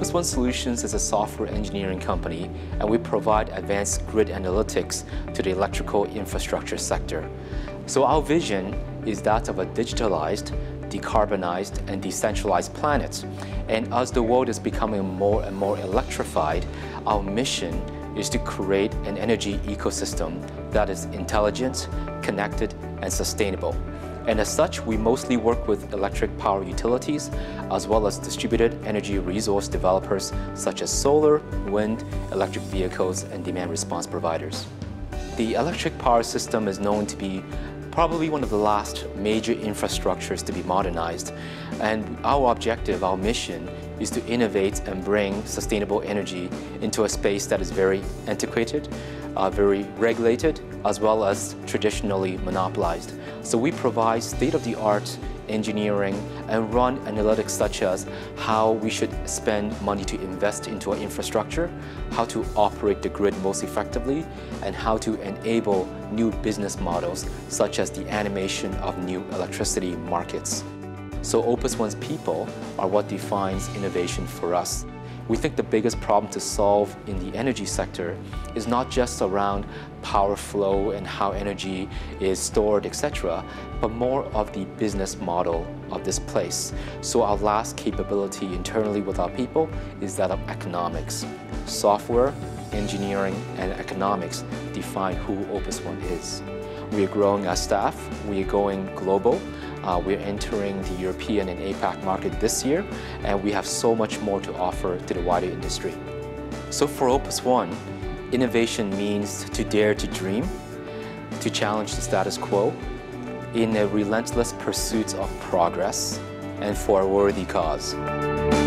Opus One Solutions is a software engineering company, and we provide advanced grid analytics to the electrical infrastructure sector. So our vision is that of a digitalized, decarbonized, and decentralized planet. And as the world is becoming more and more electrified, our mission is to create an energy ecosystem that is intelligent, connected, and sustainable. And as such, we mostly work with electric power utilities, as well as distributed energy resource developers such as solar, wind, electric vehicles, and demand response providers. The electric power system is known to be probably one of the last major infrastructures to be modernized. And our objective, our mission, is to innovate and bring sustainable energy into a space that is very antiquated, very regulated, as well as traditionally monopolized. So we provide state-of-the-art engineering and run analytics such as how we should spend money to invest into our infrastructure, how to operate the grid most effectively, and how to enable new business models such as the animation of new electricity markets. So Opus One's people are what defines innovation for us. We think the biggest problem to solve in the energy sector is not just around power flow and how energy is stored, etc., but more of the business model of this place. So our last capability internally with our people is that of economics. Software, engineering, and economics define who Opus One is. We are growing our staff, we are going global. We're entering the European and APAC market this year, and we have so much more to offer to the wider industry. So for Opus One, innovation means to dare to dream, to challenge the status quo, in a relentless pursuit of progress, and for a worthy cause.